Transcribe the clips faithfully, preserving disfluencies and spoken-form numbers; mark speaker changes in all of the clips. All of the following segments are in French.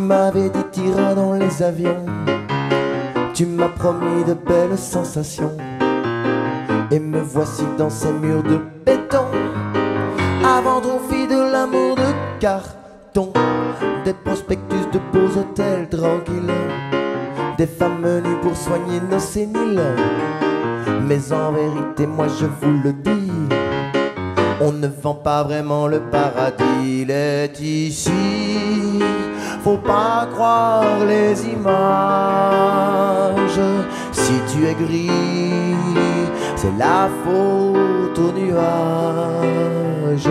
Speaker 1: m'avais dit t'iras dans les avions. Tu m'as promis de belles sensations. Et me voici dans ces murs de béton, à vendre aux filles de l'amour de carton. Des prospectus de beaux hôtels tranquilles, des femmes venues pour soigner nos séniles. Mais en vérité, moi je vous le dis, on ne vend pas vraiment le paradis. Il est ici, faut pas croire les images. Si tu es gris, c'est la faute aux nuages.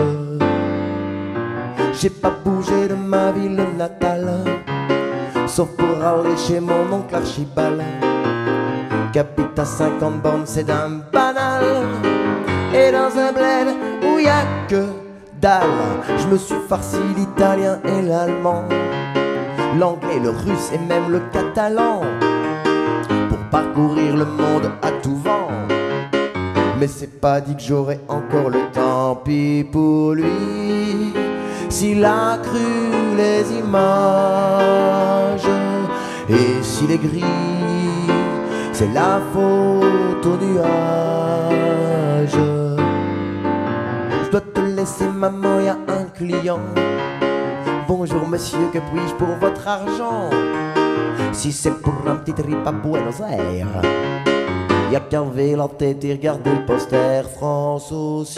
Speaker 1: J'ai pas bougé de ma ville natale, sauf pour aller chez mon oncle Archibald, qui habite à cinquante bornes, c'est d'un banal. Et dans un bled où y a que dalle, je me suis farci l'italien et l'allemand, l'anglais, le russe et même le catalan, pour parcourir le monde à tout vent. Mais c'est pas dit que j'aurai encore le temps. Pis pour lui, s'il a cru les images, et s'il est gris, c'est la faute aux nuages. Je dois te laisser maman, y a un client. Bonjour monsieur, que puis-je pour votre argent? Si c'est pour un petit trip à Buenos Aires, y'a qu'à lever la tête et regarder le poster. France aussi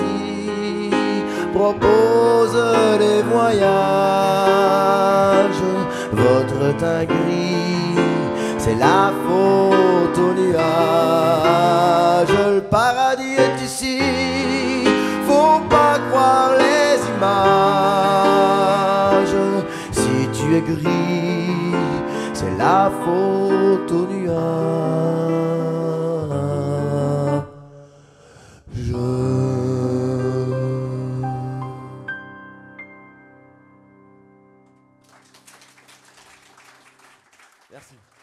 Speaker 1: propose des voyages. Votre teint gris, c'est la faute aux nuages. Le paradis est ici, faut pas croire les images. Si tu es gris, c'est la faute aux nuages. Je... Merci.